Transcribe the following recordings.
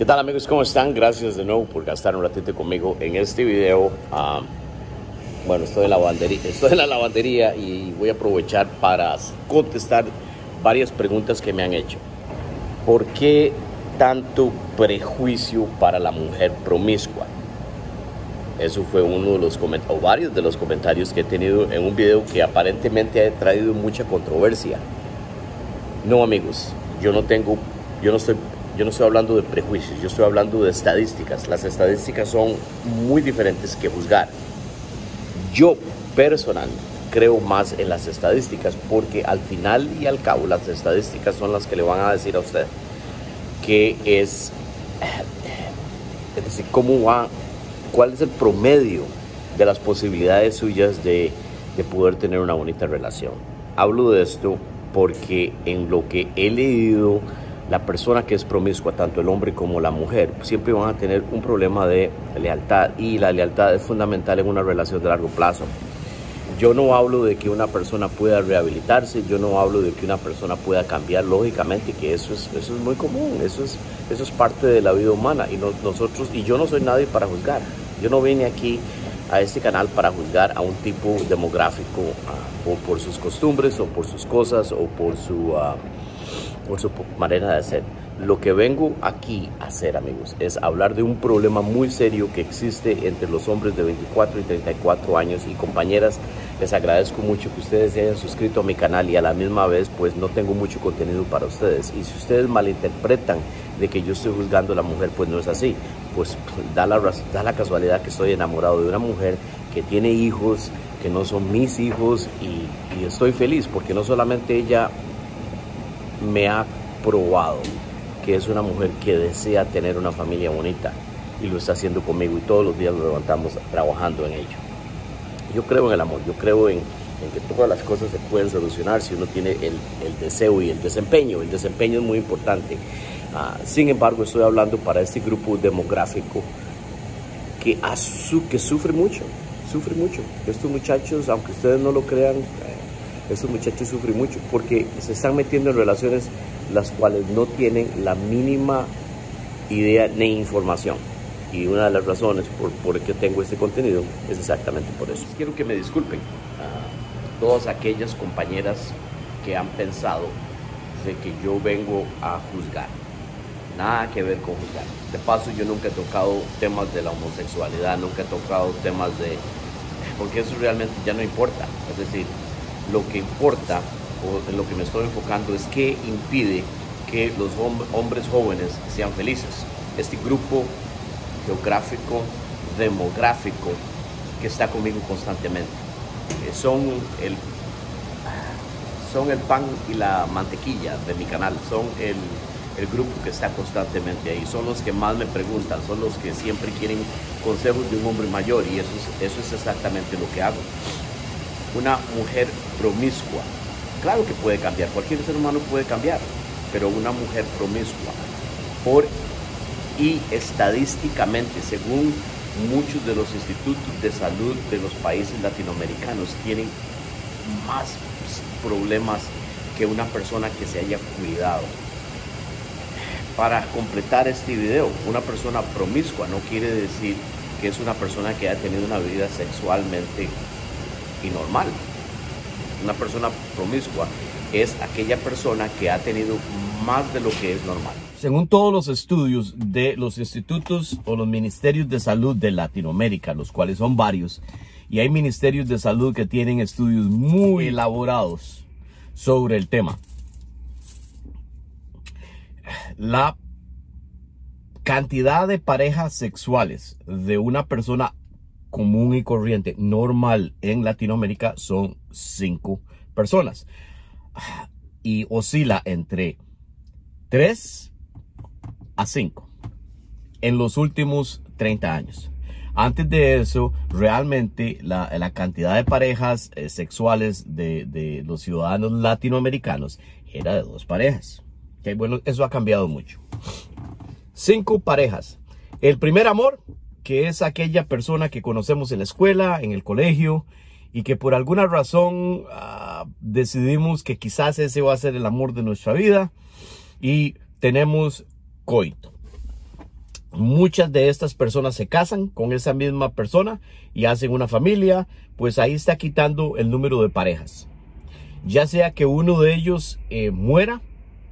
tal, amigos? ¿Cómo están? Gracias de nuevo por gastar un ratito conmigo en este video. Bueno, estoy en la lavandería y voy a aprovechar para contestar varias preguntas que me han hecho. ¿Por qué tanto prejuicio para la mujer promiscua? Eso fue uno de los comentarios, o varios de los comentarios que he tenido en un video que aparentemente ha traído mucha controversia. No, amigos, yo no estoy hablando de prejuicios, yo estoy hablando de estadísticas. Las estadísticas son muy diferentes que juzgar. Yo personal creo más en las estadísticas porque al final y al cabo las estadísticas son las que le van a decir a usted que es decir, cuál es el promedio de las posibilidades suyas de poder tener una bonita relación. Hablo de esto porque en lo que he leído, la persona que es promiscua, tanto el hombre como la mujer, siempre van a tener un problema de lealtad, y la lealtad es fundamental en una relación de largo plazo. Yo no hablo de que una persona pueda rehabilitarse, yo no hablo de que una persona pueda cambiar, lógicamente que eso es muy común, eso es parte de la vida humana, y yo no soy nadie para juzgar. Yo no vine aquí a este canal para juzgar a un tipo demográfico o por sus costumbres o por sus cosas o por su manera de hacer. Lo que vengo aquí a hacer, amigos, es hablar de un problema muy serio que existe entre los hombres de 24 y 34 años. Y compañeras, les agradezco mucho que ustedes se hayan suscrito a mi canal, y a la misma vez pues no tengo mucho contenido para ustedes, y si ustedes malinterpretan de que yo estoy juzgando a la mujer, pues no es así. Pues da la casualidad que estoy enamorado de una mujer que tiene hijos que no son mis hijos, y estoy feliz porque no solamente ella me ha probado que es una mujer que desea tener una familia bonita, y lo está haciendo conmigo, y todos los días lo levantamos trabajando en ello. Yo creo en el amor, yo creo en que todas las cosas se pueden solucionar si uno tiene el deseo y el desempeño. El desempeño es muy importante. Sin embargo, estoy hablando para este grupo demográfico que sufre mucho. Estos muchachos, aunque ustedes no lo crean, estos muchachos sufren mucho porque se están metiendo en relaciones las cuales no tienen la mínima idea ni información. Y una de las razones por que tengo este contenido es exactamente por eso. Quiero que me disculpen a todas aquellas compañeras que han pensado de que yo vengo a juzgar. Nada que ver con juzgar. De paso, yo nunca he tocado temas de la homosexualidad, nunca he tocado temas porque eso realmente ya no importa. Es decir, lo que importa, o en lo que me estoy enfocando, es qué impide que los hombres jóvenes sean felices. Este grupo geográfico, demográfico, que está conmigo constantemente, son el pan y la mantequilla de mi canal, son el grupo que está constantemente ahí, son los que más me preguntan, son los que siempre quieren consejos de un hombre mayor, y eso es exactamente lo que hago. Una mujer promiscua, claro que puede cambiar, cualquier ser humano puede cambiar, pero una mujer promiscua, y estadísticamente, según muchos de los institutos de salud de los países latinoamericanos, tienen más problemas que una persona que se haya cuidado. Para completar este video, una persona promiscua no quiere decir que es una persona que haya tenido una vida sexualmente normal. Una persona promiscua es aquella persona que ha tenido más de lo que es normal. Según todos los estudios de los institutos o los ministerios de salud de Latinoamérica, los cuales son varios, y hay ministerios de salud que tienen estudios muy elaborados sobre el tema, la cantidad de parejas sexuales de una persona común y corriente, normal en Latinoamérica, son 5 personas. Y oscila entre 3 a 5 en los últimos 30 años. Antes de eso, realmente la cantidad de parejas sexuales de los ciudadanos latinoamericanos era de 2 parejas. Okay, bueno, eso ha cambiado mucho. 5 parejas. El primer amor, que es aquella persona que conocemos en la escuela, en el colegio, y que por alguna razón decidimos que quizás ese va a ser el amor de nuestra vida, y tenemos coito. muchas de estas personas se casan con esa misma persona y hacen una familia, pues ahí está quitando el número de parejas. Ya sea que uno de ellos muera,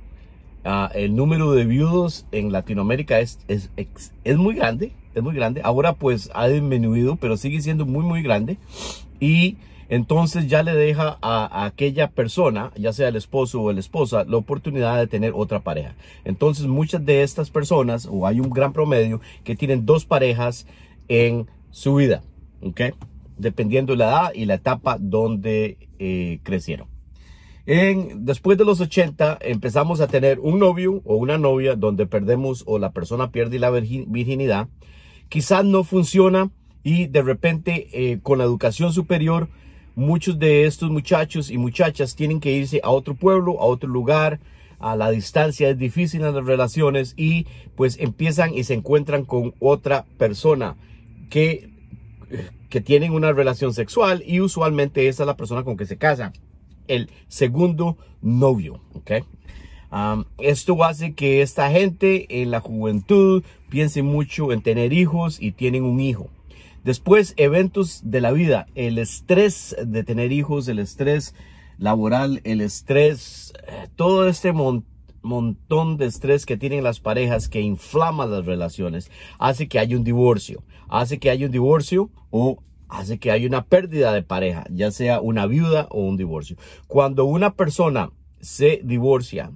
el número de viudos en Latinoamérica es muy grande, es muy grande. Ahora pues ha disminuido, pero sigue siendo muy grande. Y entonces ya le deja a aquella persona, ya sea el esposo o la esposa, la oportunidad de tener otra pareja. Entonces muchas de estas personas, o hay un gran promedio, que tienen 2 parejas en su vida, ¿ok? Dependiendo de la edad y la etapa donde crecieron. Después de los 80 empezamos a tener un novio o una novia donde perdemos o la persona pierde la virginidad. Quizás no funciona y de repente con la educación superior muchos de estos muchachos y muchachas tienen que irse a otro pueblo, a otro lugar. A la distancia es difícil en las relaciones y pues empiezan y se encuentran con otra persona que tienen una relación sexual y usualmente esa es la persona con que se casan. El segundo novio, ¿ok? Esto hace que esta gente en la juventud piense mucho en tener hijos y tienen un hijo. Después, eventos de la vida, el estrés de tener hijos, el estrés laboral, el estrés, todo este montón de estrés que tienen las parejas que inflama las relaciones, hace que haya un divorcio. Hace que haya un divorcio o hace que haya una pérdida de pareja, ya sea una viuda o un divorcio. Cuando una persona se divorcia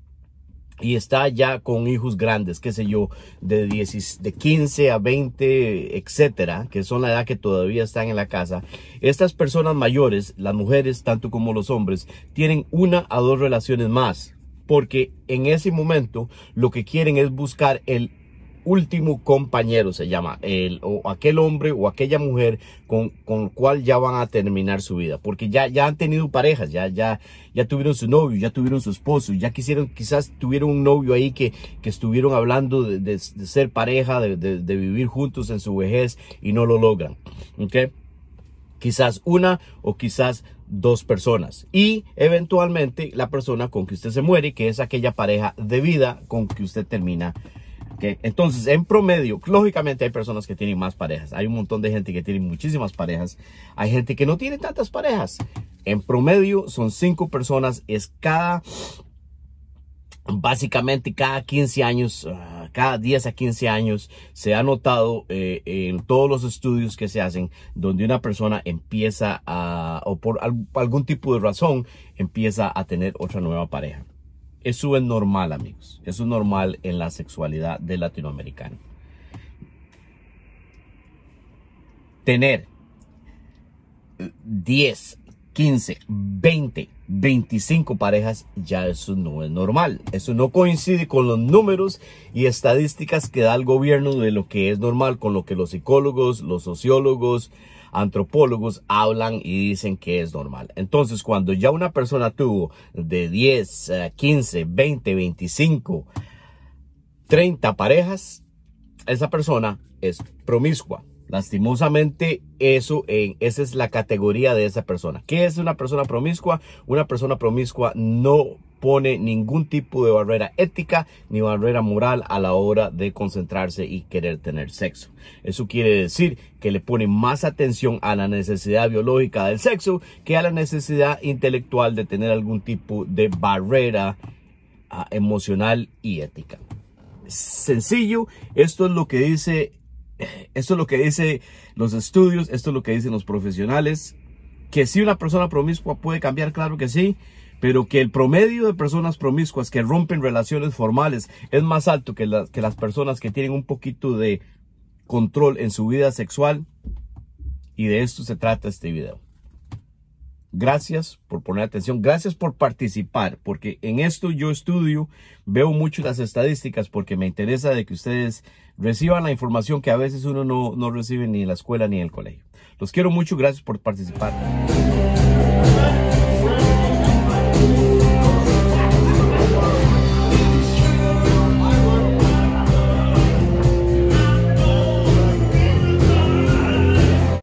y está ya con hijos grandes, qué sé yo, de 15 a 20, etcétera, que son la edad que todavía están en la casa, estas personas mayores, las mujeres tanto como los hombres, tienen 1 a 2 relaciones más, porque en ese momento lo que quieren es buscar el último compañero, se llama, o aquel hombre o aquella mujer con el cual ya van a terminar su vida, porque ya han tenido parejas, ya tuvieron su novio, ya tuvieron su esposo, ya quizás tuvieron un novio ahí que estuvieron hablando de ser pareja, de vivir juntos en su vejez y no lo logran, ¿ok? Quizás 1 o quizás 2 personas y eventualmente la persona con que usted se muere, que es aquella pareja de vida con que usted termina. Okay. Entonces, en promedio, lógicamente hay personas que tienen más parejas. Hay un montón de gente que tiene muchísimas parejas. Hay gente que no tiene tantas parejas. En promedio son 5 personas. Básicamente cada 15 años, cada 10 a 15 años, se ha notado en todos los estudios que se hacen, donde una persona empieza o por algún tipo de razón, empieza a tener otra nueva pareja. Eso es normal, amigos. Eso es normal en la sexualidad del latinoamericano. Tener 10, 15, 20, 25 parejas, ya eso no es normal. Eso no coincide con los números y estadísticas que da el gobierno de lo que es normal, con lo que los psicólogos, los sociólogos, antropólogos hablan y dicen que es normal. Entonces, cuando ya una persona tuvo de 10, 15, 20, 25, 30 parejas, esa persona es promiscua. Lastimosamente, esa es la categoría de esa persona. ¿Qué es una persona promiscua? Una persona promiscua no pone ningún tipo de barrera ética ni barrera moral a la hora de concentrarse y querer tener sexo. Eso quiere decir que le pone más atención a la necesidad biológica del sexo que a la necesidad intelectual de tener algún tipo de barrera emocional y ética. Sencillo, esto es lo que dice los estudios, esto es lo que dicen los profesionales. Que si una persona promiscua puede cambiar, claro que sí, pero que el promedio de personas promiscuas que rompen relaciones formales es más alto que las personas que tienen un poquito de control en su vida sexual. Y de esto se trata este video. Gracias por poner atención, gracias por participar, porque en esto yo estudio, veo mucho las estadísticas porque me interesa de que ustedes reciban la información que a veces uno no recibe ni en la escuela ni en el colegio. Los quiero mucho, gracias por participar.